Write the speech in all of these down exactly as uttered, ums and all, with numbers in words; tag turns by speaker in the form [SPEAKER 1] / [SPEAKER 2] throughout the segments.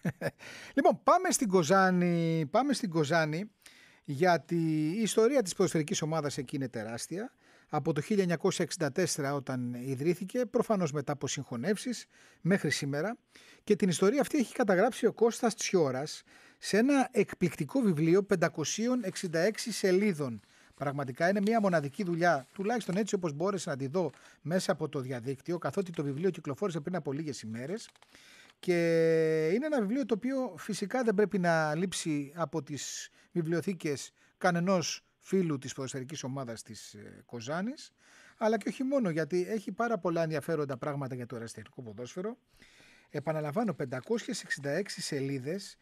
[SPEAKER 1] Λοιπόν, πάμε στην Κοζάνη, πάμε στην Κοζάνη, γιατί η ιστορία της ποδοσφαιρικής ομάδας εκεί είναι τεράστια. Από το χίλια εννιακόσια εξήντα τέσσερα όταν ιδρύθηκε, προφανώς μετά από συγχωνεύσεις μέχρι σήμερα, και την ιστορία αυτή έχει καταγράψει ο Κώστας Τσιώρας σε ένα εκπληκτικό βιβλίο πεντακόσιες εξήντα έξι σελίδων. Πραγματικά είναι μια μοναδική δουλειά, τουλάχιστον έτσι όπως μπόρεσα να τη δω μέσα από το διαδίκτυο, καθότι το βιβλίο κυκλοφόρησε πριν από λίγες ημέρες. Και είναι ένα βιβλίο το οποίο φυσικά δεν πρέπει να λείψει από τις βιβλιοθήκες κανενός φίλου της ποδοσφαιρικής ομάδας της Κοζάνης, αλλά και όχι μόνο, γιατί έχει πάρα πολλά ενδιαφέροντα πράγματα για το ερασιτεχνικό ποδόσφαιρο. Επαναλαμβάνω, πεντακόσιες εξήντα έξι σελίδες.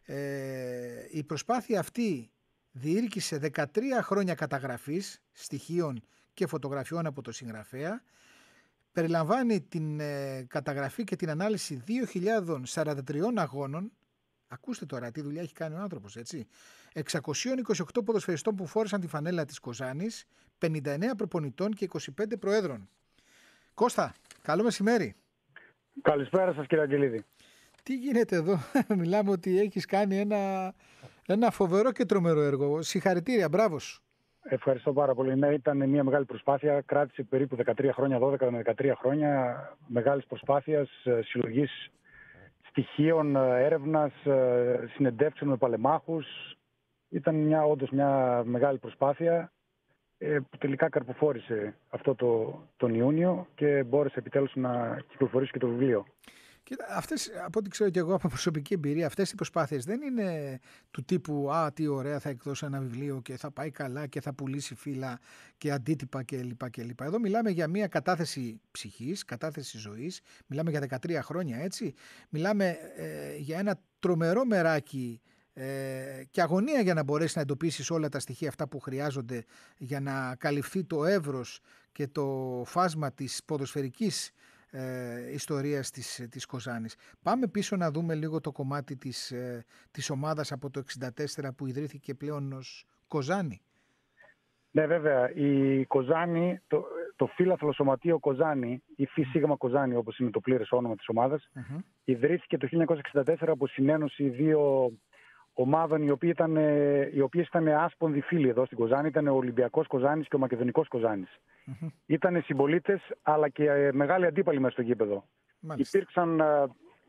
[SPEAKER 1] Ε, η προσπάθεια αυτή διήρκησε δεκατρία χρόνια καταγραφής στοιχείων και φωτογραφιών από το συγγραφέα. Περιλαμβάνει την ε, καταγραφή και την ανάλυση δύο χιλιάδες σαράντα τρία αγώνων. Ακούστε τώρα τι δουλειά έχει κάνει ο άνθρωπος, έτσι. εξακόσιες είκοσι οκτώ ποδοσφαιριστών που φόρεσαν τη φανέλα της Κοζάνης, πενήντα εννέα προπονητών και είκοσι πέντε προέδρων. Κώστα, καλό μεσημέρι.
[SPEAKER 2] Καλησπέρα σας, κύριε Αγγελίδη.
[SPEAKER 1] Τι γίνεται εδώ? Μιλάμε ότι έχεις κάνει ένα, ένα φοβερό και τρομερό έργο. Συγχαρητήρια, μπράβο σου.
[SPEAKER 2] Ευχαριστώ πάρα πολύ. Ναι, ήταν μια μεγάλη προσπάθεια. Κράτησε περίπου δεκατρία χρόνια, δώδεκα με δεκατρία χρόνια μεγάλης προσπάθειας, συλλογής στοιχείων, έρευνας, συνεντεύξεων με παλεμάχους. Ήταν μια, όντως μια μεγάλη προσπάθεια που τελικά καρποφόρησε αυτό το, τον Ιούνιο και μπόρεσε επιτέλους να κυκλοφορήσει και το βιβλίο.
[SPEAKER 1] Κοίτα, αυτές, από ό,τι ξέρω και εγώ από προσωπική εμπειρία, αυτές οι προσπάθειες δεν είναι του τύπου «Α, τι ωραία, θα εκδώσω ένα βιβλίο και θα πάει καλά και θα πουλήσει φύλλα και αντίτυπα κλπ. κλπ». Εδώ μιλάμε για μια κατάθεση ψυχής, κατάθεση ζωής, μιλάμε για δεκατρία χρόνια, έτσι. Μιλάμε ε, για ένα τρομερό μεράκι ε, και αγωνία για να μπορέσει να εντοπίσεις όλα τα στοιχεία αυτά που χρειάζονται για να καλυφθεί το εύρος και το φάσμα της ποδοσφαιρικής Ε, ιστορίας της, της Κοζάνης. Πάμε πίσω να δούμε λίγο το κομμάτι της, ε, της ομάδας από το εξήντα τέσσερα που ιδρύθηκε πλέον ως Κοζάνη.
[SPEAKER 2] Ναι, βέβαια. Η Κοζάνη, το, το φύλαθλο σωματείο Κοζάνη, η Φι Σίγμα Κοζάνη, όπως είναι το πλήρες όνομα της ομάδας, uh-huh. ιδρύθηκε το χίλια εννιακόσια εξήντα τέσσερα από συνένωση δύο ομάδων οι οποίες ήταν, οι οποίες ήταν άσπονδοι φίλοι εδώ στην Κοζάνη. Ήταν ο Ολυμπιακός Κοζάνης και ο Μακεδονικός Κοζάνης. Mm-hmm. Ήταν συμπολίτες αλλά και μεγάλοι αντίπαλοι μέσα στο γήπεδο. Μάλιστα. Υπήρξαν ε,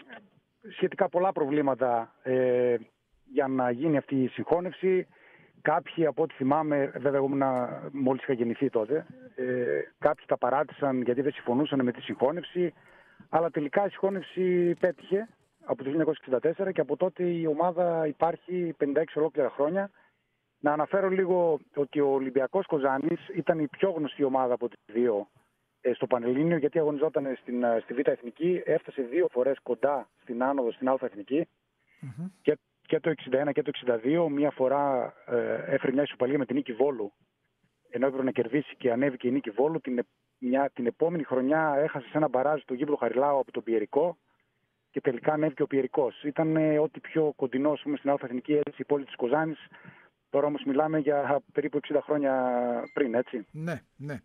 [SPEAKER 2] σχετικά πολλά προβλήματα ε, για να γίνει αυτή η συγχώνευση. Κάποιοι, από ό,τι θυμάμαι, βέβαια εγώ ήμουν μόλις είχα γεννηθεί τότε, ε, κάποιοι τα παράτησαν γιατί δεν συμφωνούσαν με τη συγχώνευση, αλλά τελικά η συγχώνευση πέτυχε από το χίλια εννιακόσια εξήντα τέσσερα και από τότε η ομάδα υπάρχει πενήντα έξι ολόκληρα χρόνια. Να αναφέρω λίγο ότι ο Ολυμπιακός Κοζάνης ήταν η πιο γνωστή ομάδα από τις δύο ε, στο Πανελλήνιο, γιατί αγωνιζόταν στην, στη Β' Εθνική, έφτασε δύο φορές κοντά στην άνοδο στην Α' Εθνική mm-hmm. και, και το εξήντα ένα και το εξήντα δύο. Μία φορά ε, έφερε μια ισοπαλία με την Νίκη Βόλου, ενώ έπρεπε να κερδίσει και ανέβηκε η Νίκη Βόλου. Την, μια, την επόμενη χρονιά έχασε σε ένα μπαράζ το γήπεδο Χαριλάου από τον Πιερικό και τελικά ανέβηκε ο Πιερικός. Ήταν ε, ό,τι πιο κοντινό πούμε, στην Α' Εθνική, έτσι, η πόλη της Κοζάνης. Τώρα όμως μιλάμε για περίπου εξήντα χρόνια πριν, έτσι.
[SPEAKER 1] Ναι, ναι.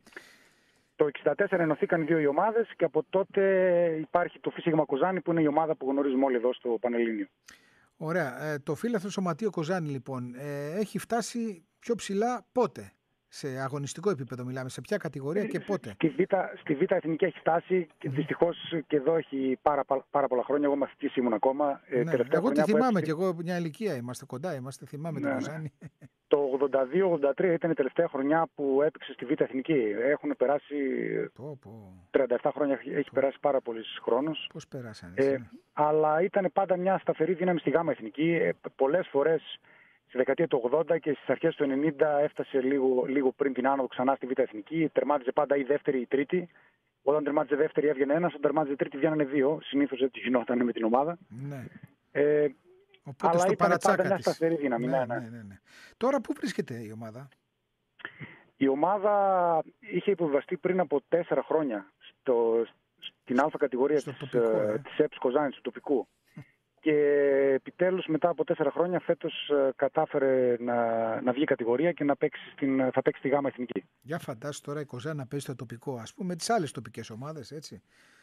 [SPEAKER 2] Το εξήντα τέσσερα ενωθήκαν οι δύο οι ομάδες και από τότε υπάρχει το Φι Σίγμα Κοζάνη που είναι η ομάδα που γνωρίζουμε όλοι εδώ στο Πανελλήνιο.
[SPEAKER 1] Ωραία. Ε, το φύλαθλο σωματείο Κοζάνη λοιπόν ε, έχει φτάσει πιο ψηλά πότε? Σε αγωνιστικό επίπεδο μιλάμε, σε ποια κατηγορία και πότε?
[SPEAKER 2] Στη Β' στη Β' Εθνική έχει φτάσει και δυστυχώς και εδώ έχει πάρα, πάρα πολλά χρόνια. Εγώ μαθητής ήμουν ακόμα.
[SPEAKER 1] Ναι, εγώ τη θυμάμαι και εγώ μια ηλικία είμαστε κοντά, είμαστε, θυμάμαι ναι, την Κοζάνη.
[SPEAKER 2] Το ογδόντα δύο ογδόντα τρία ήταν η τελευταία χρονιά που έπαιξε στη Β' Εθνική. Έχουν περάσει πω, πω. τριάντα επτά χρόνια, έχει πω. περάσει πάρα πολύς χρόνος.
[SPEAKER 1] Πώς περάσανε.
[SPEAKER 2] Ε, ναι. Αλλά ήταν πάντα μια σταθερή δύναμη στη Γ' Εθνική. Ε, πολλές φορές στη δεκαετία του ογδόντα και στις αρχές του ενενήντα έφτασε λίγο, λίγο πριν την άνοδο ξανά στη Β' Εθνική. Τερμάτιζε πάντα η δεύτερη ή η τρίτη. Όταν τερμάτιζε δεύτερη έβγαινε ένας, όταν τερμάτιζε τρίτη βγαίνανε δύο. Συνήθως έτσι γινόταν με την ομάδα.
[SPEAKER 1] Ναι.
[SPEAKER 2] Ε,
[SPEAKER 1] Οπότε
[SPEAKER 2] αλλά
[SPEAKER 1] στο
[SPEAKER 2] ήταν πάντα μια
[SPEAKER 1] της.
[SPEAKER 2] σταθερή δύναμη.
[SPEAKER 1] Ναι,
[SPEAKER 2] ναι, ναι.
[SPEAKER 1] Ναι, ναι, ναι. Τώρα πού βρίσκεται η ομάδα?
[SPEAKER 2] Η ομάδα είχε υποβιβαστεί πριν από τέσσερα χρόνια στο, στην Α κατηγορία της,
[SPEAKER 1] τοπικό, ε.
[SPEAKER 2] της ΕΠΣ Κοζάνης, του τοπικού. Και επιτέλους μετά από τέσσερα χρόνια φέτος κατάφερε να, να βγει κατηγορία και να παίξει στην, θα παίξει στη Γ' Εθνική.
[SPEAKER 1] Για φαντάσου τώρα η Κοζάνη να παίζει στο τοπικό, ας πούμε, με τις άλλες τοπικές ομάδες, έτσι.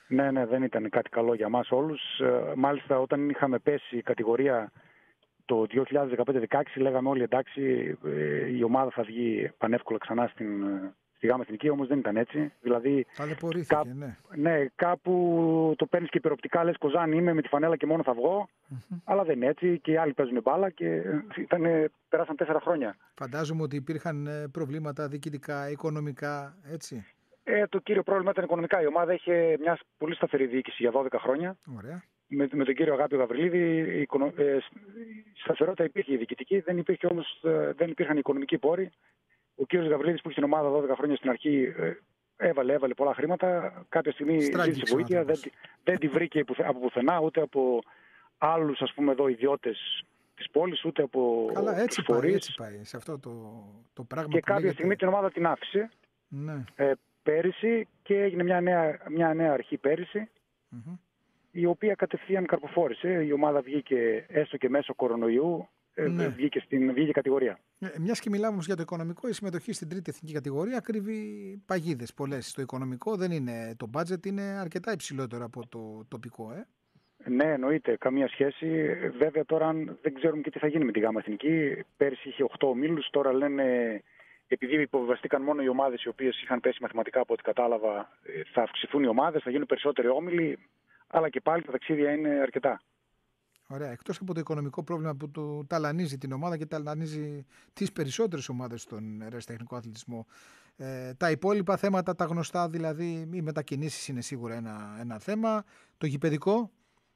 [SPEAKER 2] Ναι, ναι, δεν ήταν κάτι καλό για μας όλους. Μάλιστα, όταν είχαμε πέσει η κατηγορία το δύο χιλιάδες δεκαπέντε δεκαέξι, λέγαμε όλοι εντάξει, η ομάδα θα βγει πανεύκολα ξανά στην, στη Γάμα Εθνική, όμως δεν ήταν έτσι. Δηλαδή,
[SPEAKER 1] ταλαιπωρήθηκε,
[SPEAKER 2] κά,
[SPEAKER 1] ναι.
[SPEAKER 2] ναι, κάπου το παίρνεις και υπεροπτικά, λες Κοζάνη είμαι με τη φανέλα και μόνο θα βγω, mm-hmm. αλλά δεν είναι έτσι και οι άλλοι παίζουν μπάλα και ήτανε, περάσαν τέσσερα χρόνια.
[SPEAKER 1] Φαντάζομαι ότι υπήρχαν προβλήματα διοικητικά, οικονομικά, έτσι.
[SPEAKER 2] Ε, το κύριο πρόβλημα ήταν οικονομικά. Η ομάδα είχε μια πολύ σταθερή διοίκηση για δώδεκα χρόνια.
[SPEAKER 1] Ωραία.
[SPEAKER 2] Με, με τον κύριο Αγάπη Γαβριλίδη, η, οικονο, ε, η σταθερότητα υπήρχε η διοικητική, δεν, υπήρχε όμως, ε, δεν υπήρχαν οικονομικοί πόροι. Ο κύριος Γαβριλίδης που είχε την ομάδα δώδεκα χρόνια στην αρχή ε, έβαλε, έβαλε πολλά χρήματα. Κάποια στιγμή ζήτησε βοήθεια, δεν, δεν τη βρήκε από πουθενά, ούτε από άλλους ας πούμε εδώ ιδιώτες της πόλης, ούτε από
[SPEAKER 1] Καλά, έτσι
[SPEAKER 2] φορείς.
[SPEAKER 1] πάει, έτσι πάει σε αυτό το, το πράγμα.
[SPEAKER 2] Και
[SPEAKER 1] που
[SPEAKER 2] κάποια
[SPEAKER 1] λέγεται...
[SPEAKER 2] στιγμή την ομάδα την άφησε.
[SPEAKER 1] Ναι.
[SPEAKER 2] Ε, πέρυσι και έγινε μια νέα, μια νέα αρχή πέρυσι, mm-hmm. η οποία κατευθείαν καρποφόρησε. Η ομάδα βγήκε έστω και μέσω κορονοϊού, ναι. βγήκε στην βγήκε κατηγορία.
[SPEAKER 1] Ε, μιας και μιλάμε όμως για το οικονομικό, η συμμετοχή στην τρίτη εθνική κατηγορία κρύβει παγίδες πολλές. Το οικονομικό δεν είναι, το budget είναι αρκετά υψηλότερο από το τοπικό, ε.
[SPEAKER 2] Ναι, εννοείται, καμία σχέση. Βέβαια τώρα δεν ξέρουμε και τι θα γίνει με τη Γάμα Εθνική. Πέρυσι είχε οκτώ ομίλους, τώρα λένε... Επειδή υποβιβαστήκαν μόνο οι ομάδες οι οποίες είχαν πέσει μαθηματικά από ό,τι κατάλαβα, θα αυξηθούν οι ομάδες, θα γίνουν περισσότεροι όμιλοι, αλλά και πάλι τα ταξίδια είναι αρκετά.
[SPEAKER 1] Ωραία. Εκτός από το οικονομικό πρόβλημα που το ταλανίζει την ομάδα και ταλανίζει τις περισσότερες ομάδες στον ερασιτεχνικό αθλητισμό, ε, τα υπόλοιπα θέματα, τα γνωστά δηλαδή, οι μετακινήσεις είναι σίγουρα ένα, ένα θέμα. Το γηπεδικό.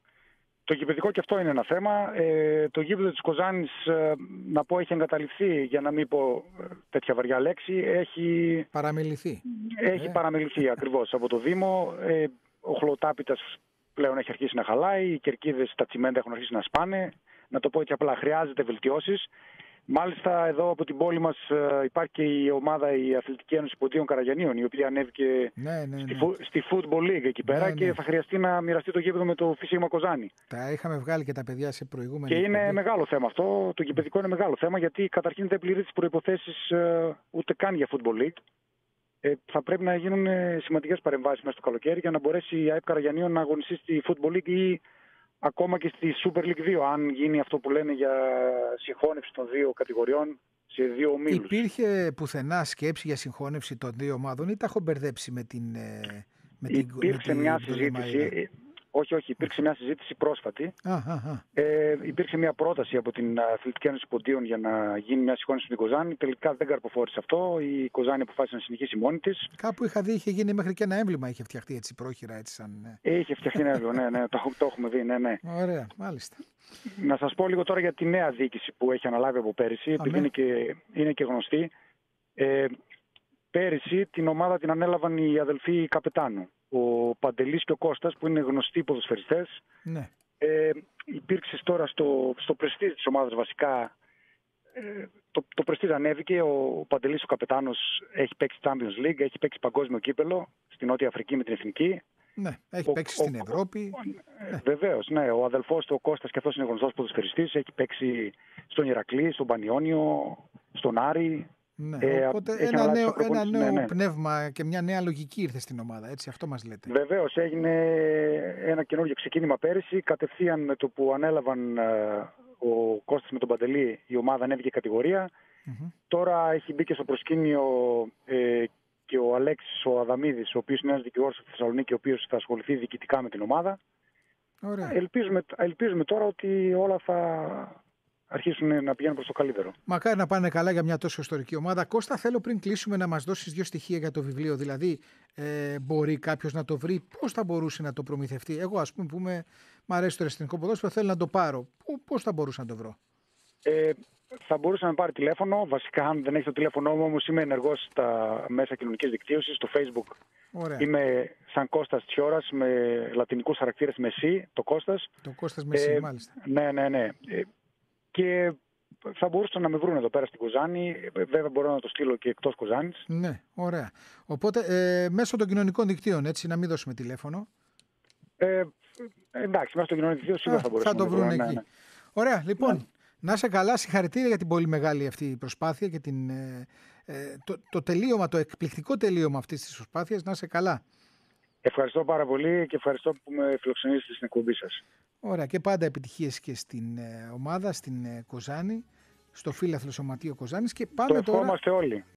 [SPEAKER 2] Το γηπεδικό και αυτό είναι ένα θέμα. Ε, το γήπεδο της Κοζάνης, ε, να πω, έχει εγκαταλειφθεί, για να μην πω ε, τέτοια βαριά λέξη. Έχει
[SPEAKER 1] παραμεληθεί.
[SPEAKER 2] Έχει ε. παραμεληθεί ακριβώς από το Δήμο. Ε, ο χλωτάπιτας πλέον έχει αρχίσει να χαλάει. Οι κερκίδες, τα τσιμέντα έχουν αρχίσει να σπάνε. Να το πω έτσι απλά, χρειάζεται βελτιώσεις. Μάλιστα εδώ από την πόλη μας υπάρχει και η ομάδα, η Αθλητική Ένωση Ποντίων Καραγιανίων, η οποία ανέβηκε
[SPEAKER 1] ναι, ναι, ναι.
[SPEAKER 2] Στη, στη Football League εκεί πέρα, ναι, και ναι. θα χρειαστεί να μοιραστεί το γήπεδο με το Φυσίγμα Κοζάνη.
[SPEAKER 1] Τα είχαμε βγάλει και τα παιδιά σε προηγούμενη.
[SPEAKER 2] Και είναι
[SPEAKER 1] εκπομπή.
[SPEAKER 2] Μεγάλο θέμα αυτό. Το γηπεδικό είναι μεγάλο θέμα, γιατί καταρχήν δεν πληρεί τις προϋποθέσεις ε, ούτε καν για Football League. Ε, θα πρέπει να γίνουν σημαντικές παρεμβάσεις μέσα στο καλοκαίρι για να μπορέσει η ΑΕΠ Καραγιανίων να αγωνιστεί στη Football League ή ακόμα και στη Super League δύο, αν γίνει αυτό που λένε για συγχώνευση των δύο κατηγοριών σε δύο ομίλους.
[SPEAKER 1] Υπήρχε πουθενά σκέψη για συγχώνευση των δύο ομάδων ή τα έχω μπερδέψει με την. Με την
[SPEAKER 2] υπήρξε
[SPEAKER 1] με
[SPEAKER 2] μια
[SPEAKER 1] την
[SPEAKER 2] συζήτηση. Όχι, όχι, υπήρξε μια συζήτηση πρόσφατη.
[SPEAKER 1] Α, α, α.
[SPEAKER 2] Ε, υπήρξε μια πρόταση από την Αθλητική Ένωση Ποντίων για να γίνει μια συγχώνευση με την Κοζάνη. Τελικά δεν καρποφόρησε αυτό. Η Κοζάνη αποφάσισε να συνεχίσει μόνη της.
[SPEAKER 1] Κάπου είχα δει, είχε γίνει μέχρι και ένα έμβλημα, είχε φτιαχτεί έτσι πρόχειρα. Έτσι, σαν...
[SPEAKER 2] ε, είχε φτιαχτεί ένα έμβλημα, ναι, ναι, το, το έχουμε δει. Ναι, ναι.
[SPEAKER 1] Ωραία, μάλιστα.
[SPEAKER 2] Να σας πω λίγο τώρα για τη νέα διοίκηση που έχει αναλάβει από πέρυσι, επειδή είναι και, είναι και γνωστή. Ε, πέρυσι την ομάδα την ανέλαβαν οι αδελφοί Καπετάνου. Ο Παντελής και ο Κώστας, που είναι γνωστοί ποδοσφαιριστές.
[SPEAKER 1] Ναι.
[SPEAKER 2] Ε, υπήρξε τώρα στο, στο πρεστίζ της ομάδας βασικά. Ε, το, το πρεστίζ ανέβηκε. Ο Παντελής ο Καπετάνος έχει παίξει Champions League, έχει παίξει παγκόσμιο κύπελο στην Νότια Αφρική με την Εθνική.
[SPEAKER 1] Ναι, έχει ο, παίξει ο, στην Ευρώπη.
[SPEAKER 2] Ε, ναι. Βεβαίως, ναι. Ο αδελφός του, ο Κώστας, και αυτός είναι γνωστός ποδοσφαιριστής, έχει παίξει στον Ηρακλή, στον Πανιόνιο, στον Άρη.
[SPEAKER 1] Ναι, ε, οπότε ένα νέο, ένα νέο ναι, ναι. πνεύμα και μια νέα λογική ήρθε στην ομάδα, έτσι, αυτό μας λέτε.
[SPEAKER 2] Βεβαίως, έγινε ένα καινούργιο ξεκίνημα πέρυσι. Κατευθείαν με το που ανέλαβαν ο Κώστας με τον Παντελή, η ομάδα ανέβηκε κατηγορία. Mm-hmm. Τώρα έχει μπει και στο προσκήνιο ε, και ο Αλέξης ο Αδαμίδης, ο οποίος είναι ένας δικηγόρος στη Θεσσαλονίκη, ο οποίος θα ασχοληθεί διοικητικά με την ομάδα.
[SPEAKER 1] Ωραία.
[SPEAKER 2] Ελπίζουμε, ελπίζουμε τώρα ότι όλα θα αρχίσουν να πηγαίνουν προς το καλύτερο.
[SPEAKER 1] Μακάρι να πάνε καλά για μια τόσο ιστορική ομάδα. Κώστα, θέλω πριν κλείσουμε να μας δώσεις δύο στοιχεία για το βιβλίο. Δηλαδή, ε, μπορεί κάποιος να το βρει, πώς θα μπορούσε να το προμηθευτεί. Εγώ, ας πούμε, που είμαι, μ' αρέσει το ερασιτεχνικό ποδόσφαιρο, θέλω να το πάρω. Πώς θα μπορούσα να το βρω.
[SPEAKER 2] Ε, θα μπορούσα να με πάρει τηλέφωνο. Βασικά, αν δεν έχει το τηλέφωνό μου, όμως είμαι ενεργός στα μέσα κοινωνικής δικτύωσης, στο Facebook.
[SPEAKER 1] Ωραία.
[SPEAKER 2] Είμαι σαν Κώστας Τσιόρας, με λατινικούς χαρακτήρες, με C, το Κώστας.
[SPEAKER 1] Το Κώστας με C, ε, μάλιστα.
[SPEAKER 2] Ναι, ναι, ναι. Ε, και θα μπορούσαν να με βρουν εδώ πέρα στην Κοζάνη. Βέβαια μπορώ να το στείλω και εκτός Κοζάνης.
[SPEAKER 1] Ναι, ωραία. Οπότε ε, μέσω των κοινωνικών δικτύων, έτσι, να μην δώσουμε τηλέφωνο.
[SPEAKER 2] Ε, εντάξει, μέσω των κοινωνικών δικτύων σίγουρα θα μπορούσαν
[SPEAKER 1] να το βρουν εκεί.
[SPEAKER 2] Ναι, ναι.
[SPEAKER 1] Ωραία, λοιπόν, ναι. Να είσαι καλά, συγχαρητήρια για την πολύ μεγάλη αυτή προσπάθεια και την, ε, το, το τελείωμα, το εκπληκτικό τελείωμα αυτής της προσπάθειας. Να είσαι καλά.
[SPEAKER 2] Ευχαριστώ πάρα πολύ και ευχαριστώ που με φιλοξενήσετε στην εκπομπή σας.
[SPEAKER 1] Ωραία, και πάντα επιτυχίες και στην ομάδα, στην Κοζάνη, στο Φύλαθλο Σωματείο Κοζάνης. Και πάμε
[SPEAKER 2] το
[SPEAKER 1] τώρα...
[SPEAKER 2] ευχόμαστε όλοι.